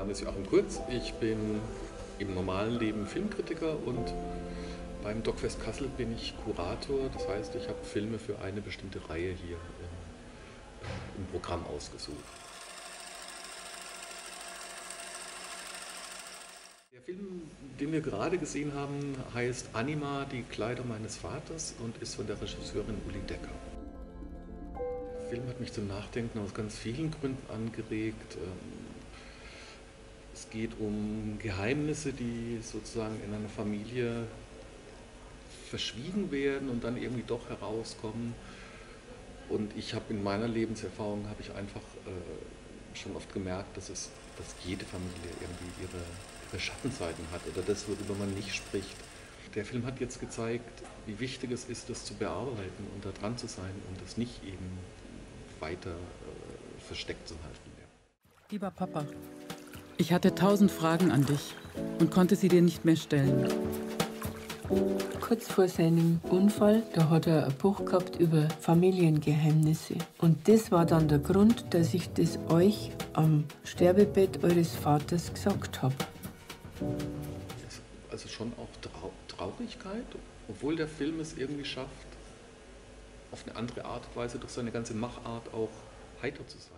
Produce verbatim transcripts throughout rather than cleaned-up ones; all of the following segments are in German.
Name ist Joachim Kurz. Ich bin im normalen Leben Filmkritiker und beim DocFest Kassel bin ich Kurator. Das heißt, ich habe Filme für eine bestimmte Reihe hier im, im Programm ausgesucht. Der Film, den wir gerade gesehen haben, heißt Anima, die Kleider meines Vaters und ist von der Regisseurin Uli Decker. Der Film hat mich zum Nachdenken aus ganz vielen Gründen angeregt. Es geht um Geheimnisse, die sozusagen in einer Familie verschwiegen werden und dann irgendwie doch herauskommen. Und ich habe in meiner Lebenserfahrung habe ich einfach äh, schon oft gemerkt, dass, es, dass jede Familie irgendwie ihre, ihre Schattenseiten hat oder das, worüber man nicht spricht. Der Film hat jetzt gezeigt, wie wichtig es ist, das zu bearbeiten und da dran zu sein und das nicht eben weiter äh, versteckt zu halten. Lieber Papa, ich hatte tausend Fragen an dich und konnte sie dir nicht mehr stellen. Kurz vor seinem Unfall, da hat er ein Buch gehabt über Familiengeheimnisse. Und das war dann der Grund, dass ich das euch am Sterbebett eures Vaters gesagt habe. Also schon auch Trau Traurigkeit, obwohl der Film es irgendwie schafft, auf eine andere Art und Weise durch seine ganze Machart auch heiter zu sein.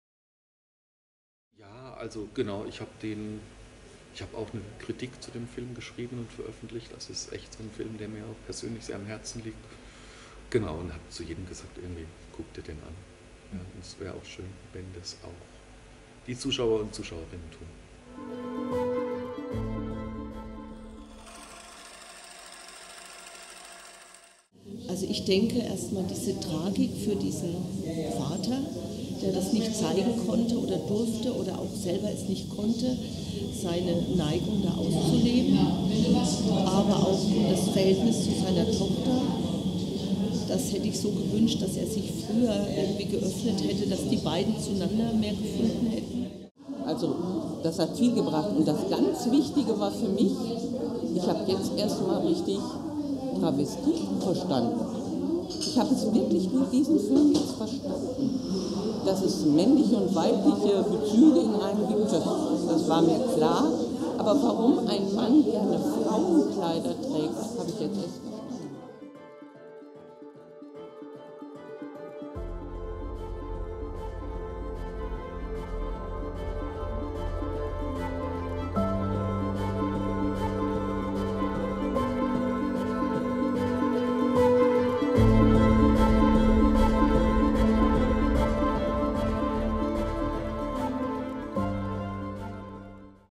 Ja, also genau, ich habe den, ich habe auch eine Kritik zu dem Film geschrieben und veröffentlicht. Das ist echt so ein Film, der mir auch persönlich sehr am Herzen liegt. Genau, und habe zu jedem gesagt, irgendwie, guck dir den an. Ja, und es wäre auch schön, wenn das auch die Zuschauer und Zuschauerinnen tun. Also ich denke erstmal diese Tragik für diesen Vater, der das nicht zeigen konnte oder durfte oder auch selber es nicht konnte, seine Neigung da auszuleben, aber auch das Verhältnis zu seiner Tochter. Das hätte ich so gewünscht, dass er sich früher irgendwie geöffnet hätte, dass die beiden zueinander mehr gefunden hätten. Also das hat viel gebracht und das ganz Wichtige war für mich, ich habe jetzt erstmal richtig Travestie verstanden. Ich habe es wirklich durch diesen Film jetzt verstanden. Dass es männliche und weibliche Bezüge in einem gibt, das, das war mir klar. Aber warum ein Mann gerne Frauenkleider trägt, habe ich jetzt erst